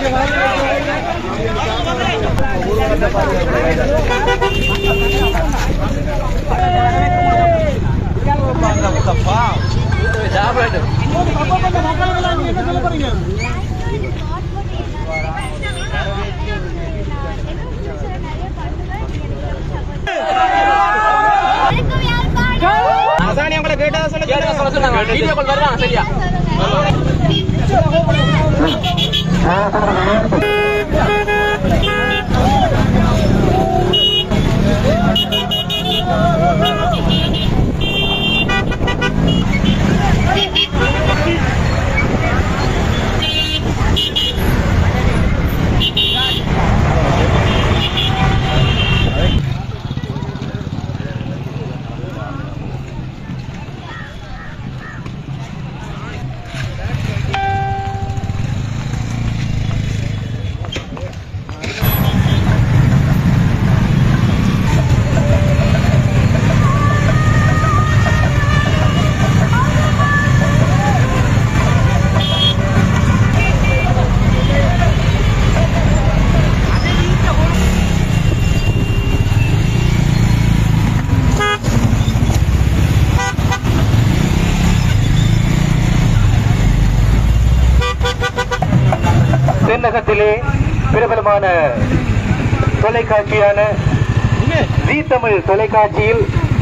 தென்னகத்திலே பிரபலமான தொலைக்காட்சியான ஜீ தமிழ் தொலைக்காட்சியில்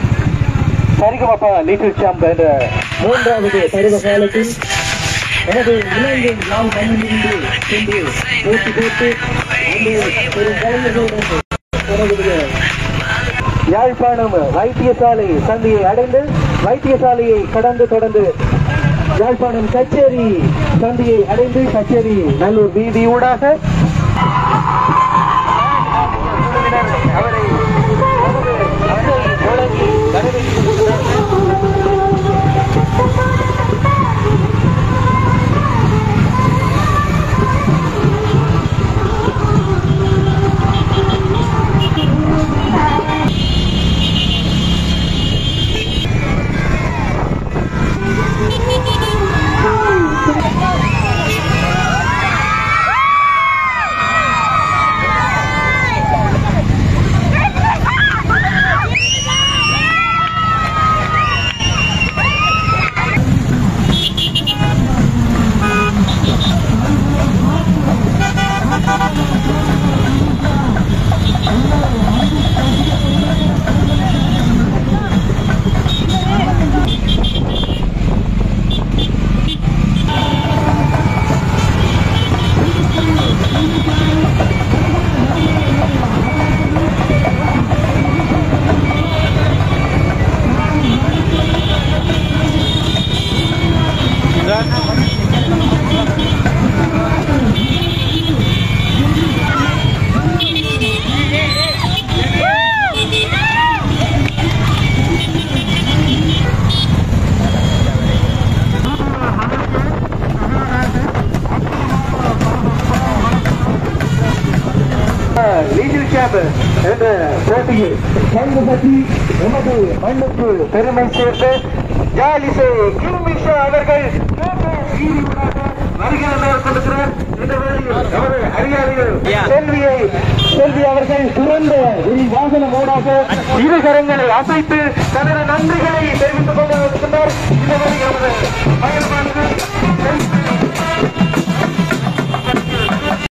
Sa Re Ga Ma Pa little champ என்ற 3வது பருவ காலத்தில் எனது இலங்கை யாழ் மண்ணிலிருந்து சென்று போட்டி போட்டு பெரும் கலைஞர்களுடன் யாழ்ப்பாணம் வைத்தியசாலை சந்தையை அடைந்து வைத்தியசாலையை கடந்து தொடர்ந்து யாழ்ப்பாணம் கச்சேரி சந்தையை அடைந்து கச்சேரி நல்லூர் வீதி ஊடாக அவரை லிட்டில் சாம்ப் என்ற போட்டியில் பங்கு பற்றி நமது மண்ணுக்கு பெருமை சேர்த்து ஜாலிசே கில்மிஷா அவர்கள் வருகிற மேற்கொண்டிருக்கிறார். இந்த வேளையில் அவர்கள் அரியாதையில் செல்வி அவர்கள் துறந்த வாகன மூடாக இரு கரங்களை அசைத்து தனது நன்றிகளை தெரிவித்துக் கொண்டிருக்கின்றார். இந்த வேளையில்